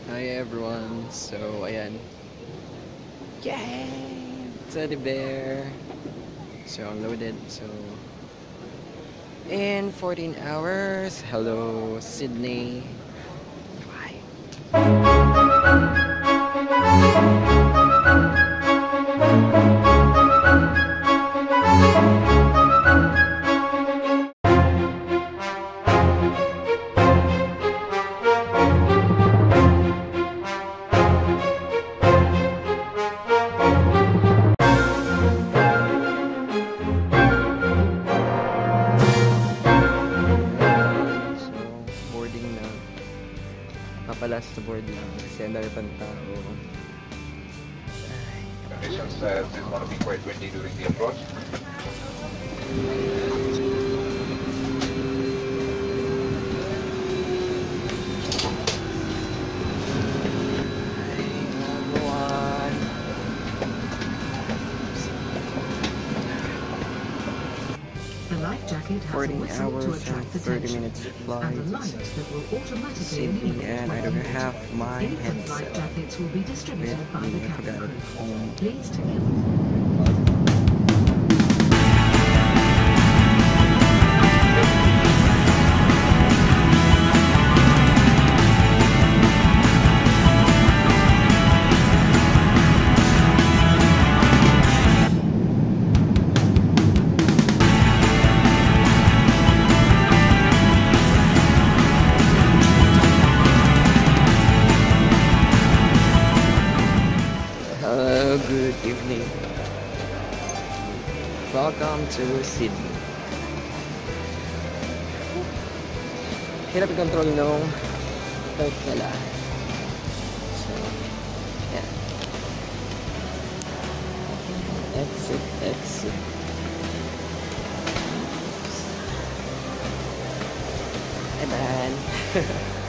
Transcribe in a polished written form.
Hi everyone. So, ayan. Yay! Teddy bear. So, unloaded. So, in 14 hours. Hello, Sydney. Bye. 'Yan. So, boarding na. Papalas sa board lang kasi ang dami pang tao. Conditions as it's going to be quite windy during the approach. The life jacket has a 14 whistle to hours attract and 30 attention, minutes flight. and a light that will automatically Sydney, illuminate and I when don't needed. have my Infant life headset. jackets will be distributed by the I forgot cabin it crew. home. Please take it. Hello, good evening. Welcome to Sydney. Hirap i-control nung bike nila. So, yeah. Exit, exit. Hey, man.